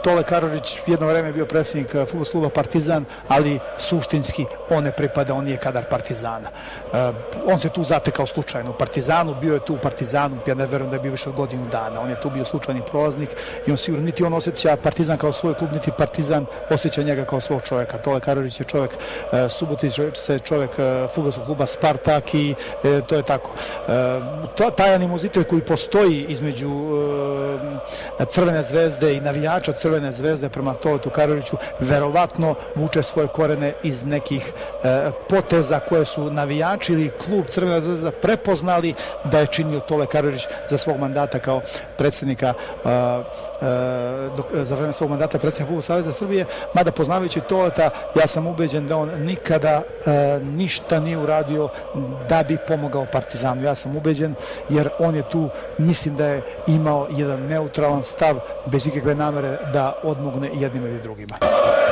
Tole Karadžić jedno vreme je bio predsjednik fudbalskog kluba Partizan, ali suštinski on ne pripada, on nije kadar Partizana. On se tu zatekao slučajno u Partizanu, bio je tu u Partizanu, ja ne verujem da je bio više od godinu dana, on je tu bio slučajni prolaznik i on sigurno niti on osjeća Partizan kao svoj klub, niti Partizan osjeća njega kao svog čovjeka. Tole Karadžić je čovjek Subotice, čovjek fudbalskog kluba Spartak i to je tako. Taj animozitet koji postoji između Crvene zvezde i navijača Crvene zvezde prema Toletu Karadžiću verovatno vuče svoje korene iz nekih poteza koje su navijači ili klub Crvena zvezda prepoznali da je činio Tole Karadžić za svog mandata kao predsjednika za vreme svog mandata predsjednika Fudbalskog saveza Srbije, mada poznavajući Toleta ja sam ubeđen da on nikada ništa nije uradio da bi pomogao Partizanu. Ja sam ubeđen jer on je tu, mislim da je imao jedan neutralan stav bez ikakve namere da odmogne jednima ili drugima.